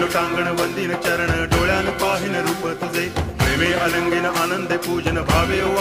लोटांगण वंदिन चरण डोळ्यान पाहिन रूप तुझे प्रेमे अलंगिन आनंदे पूजन भावे